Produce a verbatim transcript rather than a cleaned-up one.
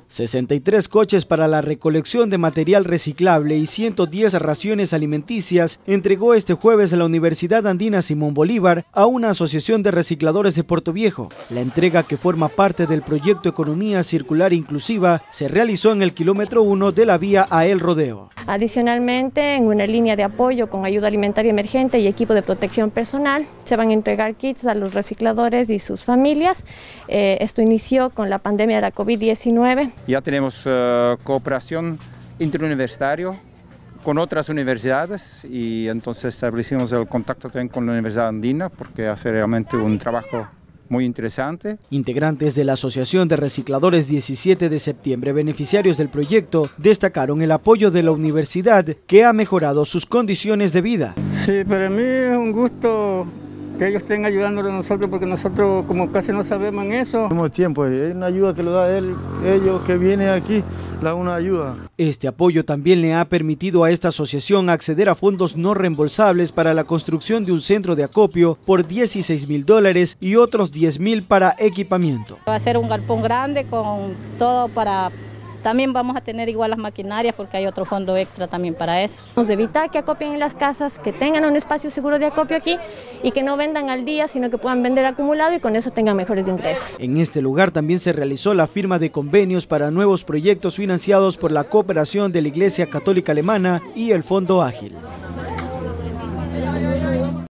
sesenta y tres coches para la recolección de material reciclable y ciento diez raciones alimenticias entregó este jueves la Universidad Andina Simón Bolívar a una asociación de recicladores de Puerto Viejo. La entrega, que forma parte del proyecto Economía Circular Inclusiva, se realizó en el kilómetro uno de la vía a El Rodeo. Adicionalmente, en una línea de apoyo con ayuda alimentaria emergente y equipo de protección personal, se van a entregar kits a los recicladores y sus familias. Eh, esto inició con la pandemia de la COVID diecinueve. Ya tenemos uh, cooperación interuniversitaria con otras universidades y entonces establecimos el contacto también con la Universidad Andina porque hace realmente un trabajo muy interesante. Integrantes de la Asociación de Recicladores diecisiete de septiembre, beneficiarios del proyecto, destacaron el apoyo de la universidad, que ha mejorado sus condiciones de vida. Sí, para mí es un gusto que ellos estén ayudándonos a nosotros, porque nosotros como casi no sabemos en eso. Tenemos tiempo, es una ayuda que lo da él, ellos que vienen aquí, da una ayuda. Este apoyo también le ha permitido a esta asociación acceder a fondos no reembolsables para la construcción de un centro de acopio por dieciséis mil dólares y otros diez mil para equipamiento. Va a ser un galpón grande con todo para... También vamos a tener igual las maquinarias porque hay otro fondo extra también para eso. Vamos a evitar que acopien en las casas, que tengan un espacio seguro de acopio aquí y que no vendan al día, sino que puedan vender acumulado y con eso tengan mejores ingresos. En este lugar también se realizó la firma de convenios para nuevos proyectos financiados por la cooperación de la Iglesia Católica Alemana y el Fondo Ágil.